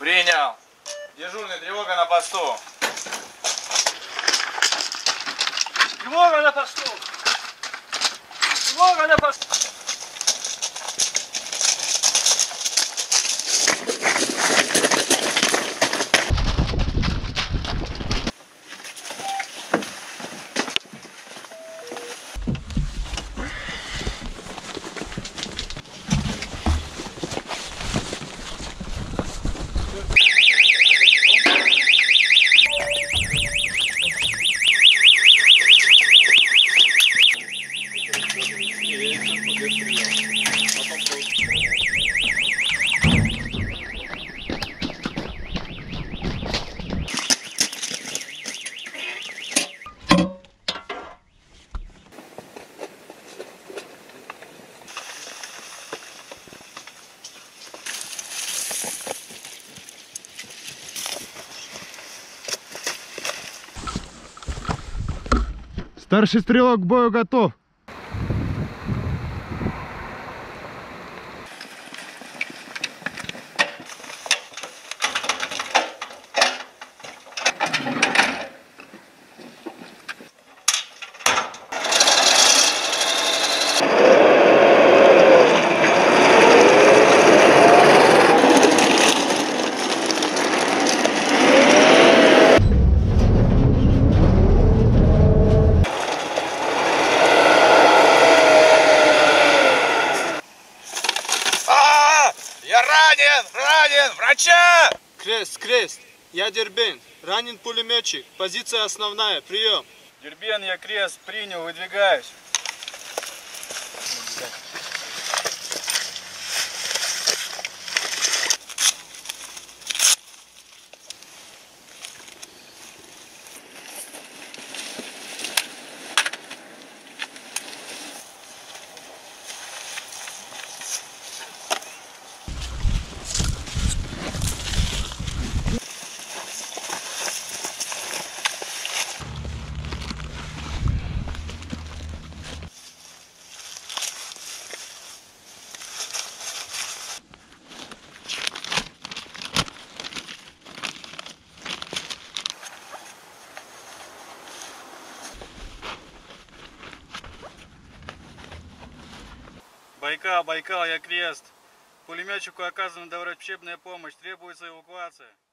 Принял. Дежурный, тревога на посту. Тревога на посту. Тревога на посту. Старший стрелок к бою готов. Ранен! Врача! Крест! Я Дербент. Ранен пулеметчик. Позиция основная. Прием. Дербен, я Крест. Принял, выдвигаюсь. Байкал, я Крест. Пулеметчику оказана доврачебная помощь, требуется эвакуация.